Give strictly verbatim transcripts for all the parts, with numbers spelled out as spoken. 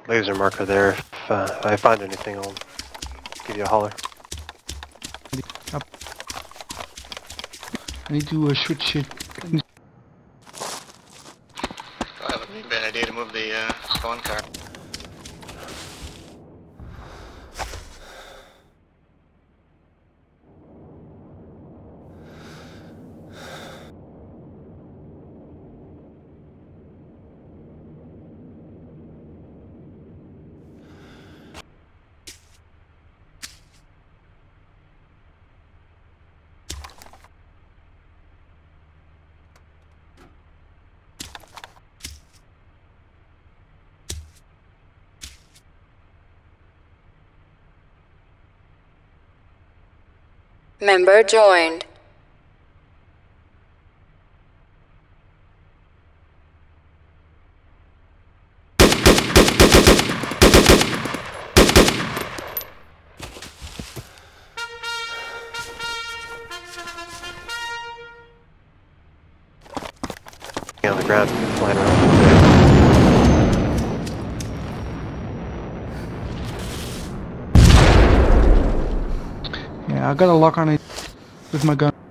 laser marker there. If uh, I find anything, I'll give you a holler. Up. I need to uh, switch it. Well, that would be a bad idea to move the uh, spawn car. Member joined. On the ground, flying around. Yeah, I got a lock on it with my gun.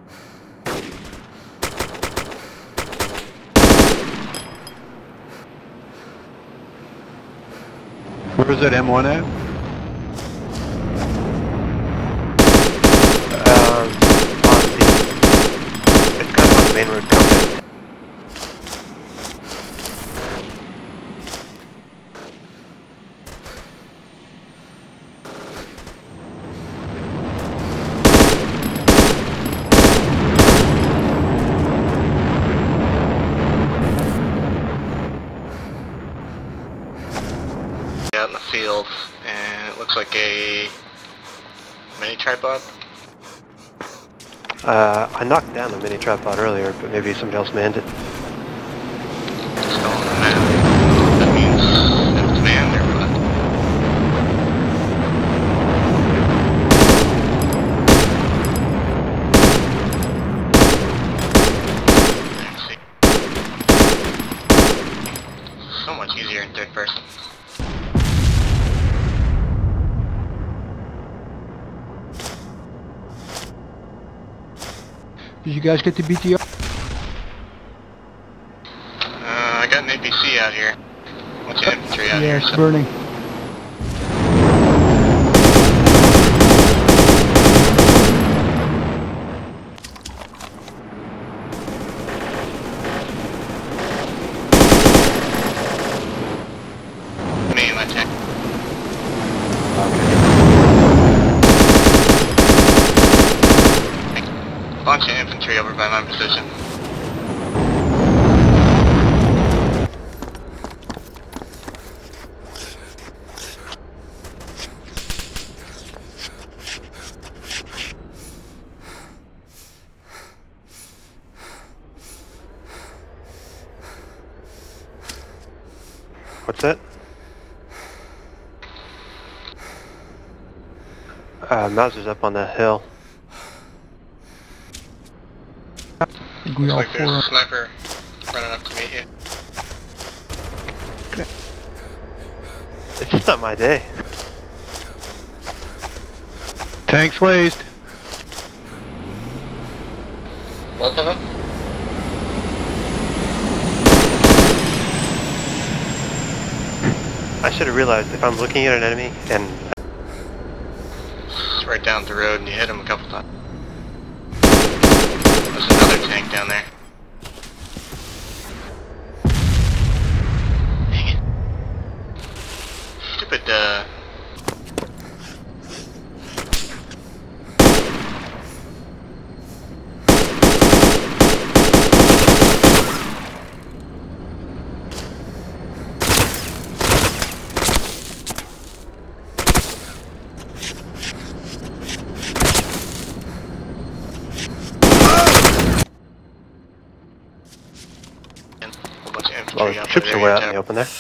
Where is that M one at? Um, on the, it's kind of on the main road coming. Out in the field, and it looks like a mini tripod. Uh, I knocked down the mini tripod earlier, but maybe somebody else manned it. It's still on the map. That means if it's manned or what? So much easier in third person. Did you guys get the B T R? Uh, I got an A P C out here. What's your infantry out Yeah, here? it's So burning. me and my tech. Bunch of infantry over by my position. What's that? Uh, Mauser's up on that hill. I think we Looks all like there's four. a sniper running up to meet you. It's just not my day. Tanks laced. Both of them? I should have realized if I'm looking at an enemy and It's right down the road and you hit him a couple times. There's another tank down there. Dang it. Stupid, uh... whole bunch of infantry well, out the there. troops are There way you out in go. the open there.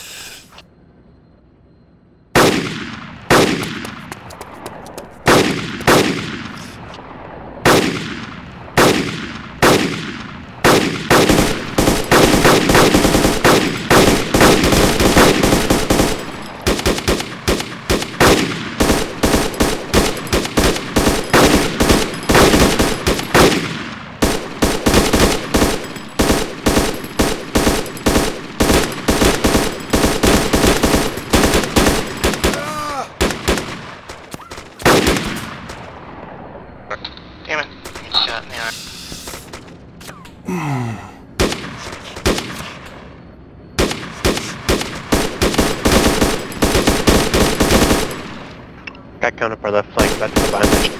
Got count up our left flank, about to go behind the...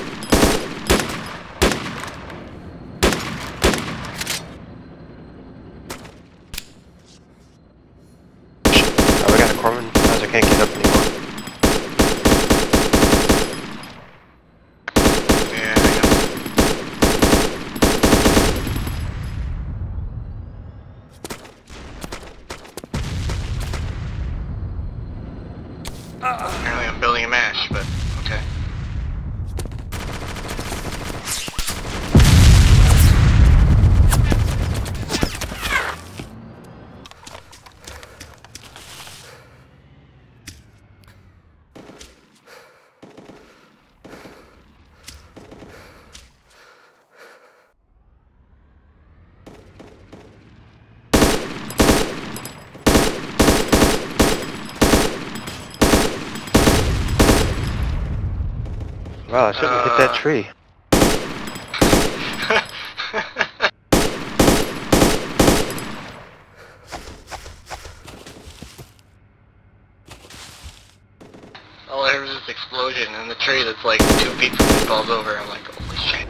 Oh, we got a corpsman. I can't get up anymore. Yeah, hang on. Apparently I'm building a mash, but okay. Wow, I shouldn't have hit that tree. All I heard was this explosion and the tree that's like two feet from me falls over. I'm like, holy shit.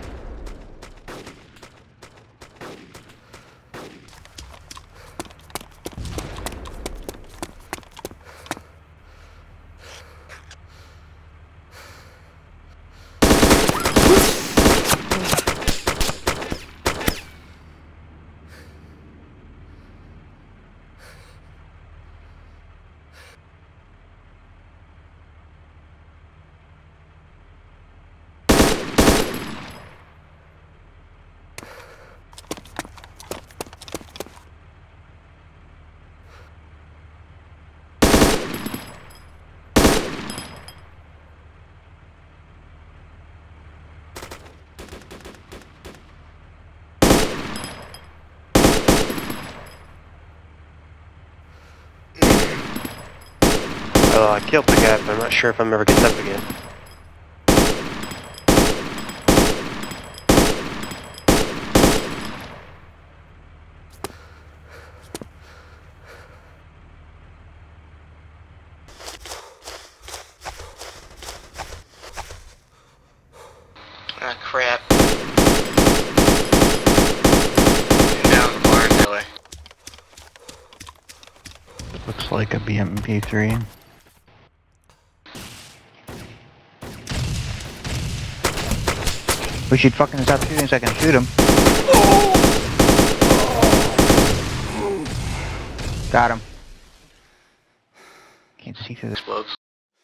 Oh, I killed the guy, but I'm not sure if I'm ever getting up again. Ah, crap. And down the barn really. Looks like a B M P three. We should fucking stop shooting so I can shoot him. Got him. Can't see through this. Explodes.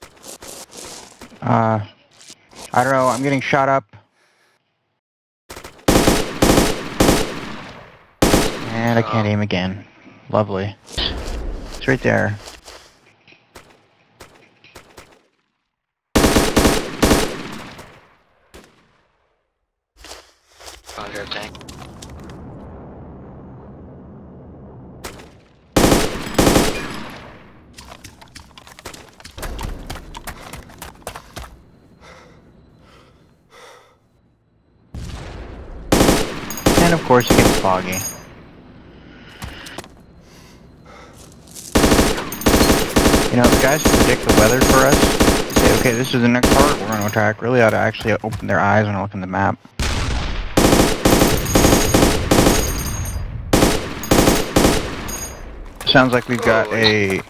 Uh, I don't know, I'm getting shot up. And I can't aim again. Lovely. It's right there. Under a tank. And of course it gets foggy. You know, if guys predict the weather for us, say, okay, this is the next part we're going to attack, really ought to actually open their eyes and look in the map. Sounds like we've got a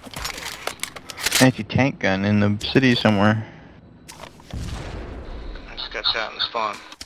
anti-tank gun in the city somewhere. I just got shot in the spawn.